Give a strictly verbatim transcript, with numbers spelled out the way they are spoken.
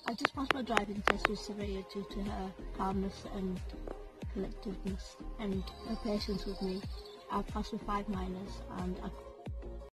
I just passed my driving test with Surveyor due to her calmness and collectedness and her patience with me. I passed with five minors and I